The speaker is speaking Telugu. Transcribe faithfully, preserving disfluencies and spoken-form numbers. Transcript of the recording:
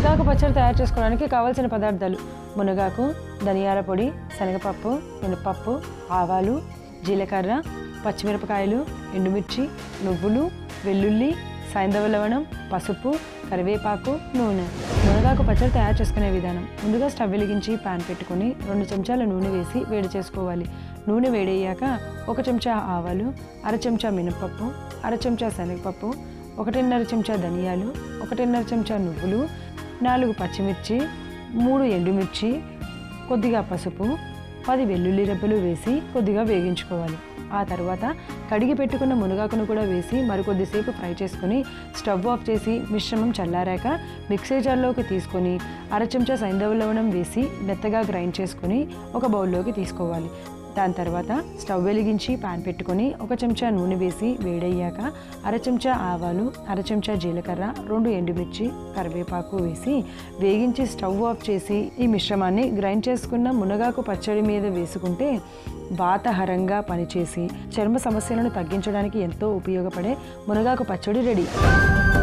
మునగాకు పచ్చడి తయారు చేసుకోవడానికి కావాల్సిన పదార్థాలు: మునగాకు, ధనియాల పొడి, శనగపప్పు, మినపప్పు, ఆవాలు, జీలకర్ర, పచ్చిమిరపకాయలు, ఎండుమిర్చి, నువ్వులు, వెల్లుల్లి, సైంధవ లవణం, పసుపు, కరివేపాకు, నూనె. మునగాకు పచ్చడి తయారు చేసుకునే విధానం: ముందుగా స్టవ్ వెలిగించి పాన్ పెట్టుకొని రెండు చెంచాల నూనె వేసి వేడి చేసుకోవాలి. నూనె వేడయ్యాక ఒక చెంచా ఆవాలు, అర చెంచా మినపప్పు, అర చెంచా శనగపప్పు, ఒకటిన్నర చెంచా ధనియాలు, ఒకటిన్నర చెంచా నువ్వులు, నాలుగు పచ్చిమిర్చి, మూడు ఎండుమిర్చి, కొద్దిగా పసుపు, పది వెల్లుల్లి రెబ్బలు వేసి కొద్దిగా వేగించుకోవాలి. ఆ తర్వాత కడిగి పెట్టుకున్న మునగాకును కూడా వేసి మరికొద్దిసేపు ఫ్రై చేసుకుని స్టవ్ ఆఫ్ చేసి మిశ్రమం చల్లారాక మిక్సీ జార్లోకి తీసుకొని అర చెంచా సైంధవ లవణం వేసి మెత్తగా గ్రైండ్ చేసుకుని ఒక బౌల్లోకి తీసుకోవాలి. దాని తర్వాత స్టవ్ వెలిగించి పాన్ పెట్టుకొని ఒక చెంచా నూనె వేసి వేడయ్యాక అర చెంచా ఆవాలు, అర చెంచా జీలకర్ర, రెండు ఎండుమిర్చి, కరివేపాకు వేసి వేగించి స్టవ్ ఆఫ్ చేసి ఈ మిశ్రమాన్ని గ్రైండ్ చేసుకున్న మునగాకు పచ్చడి మీద వేసుకుంటే వాతహరంగా పనిచేసి చర్మ సమస్యలను తగ్గించడానికి ఎంతో ఉపయోగపడే మునగాకు పచ్చడి రెడీ.